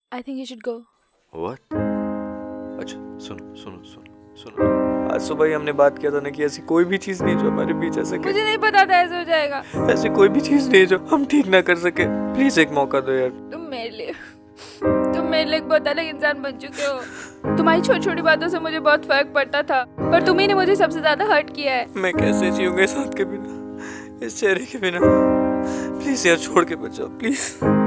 I think you should go. What? अच्छा सुनो सुनो सुनो सुनो, आज सुबह ही हमने बात किया था ना कि ऐसी कोई भी चीज नहीं जो हमारे बीच आ सके। मुझे नहीं पता था ऐसा हो जाएगा। ऐसी कोई भी चीज नहीं जो हम ठीक ना कर सके। प्लीज एक मौका दो यार। तुम मेरे लिए एक बहुत अलग इंसान बन चुके हो। तुम्हारी छोटी छोटी बातों से मुझे बहुत फर्क पड़ता था, पर तुम्ही ने मुझे सबसे ज्यादा हर्ट किया है। मैं कैसे जीऊंगा इस हाथ के बिना, इस चेहरे के बिना। प्लीज यार छोड़ के बच जाओ प्लीज।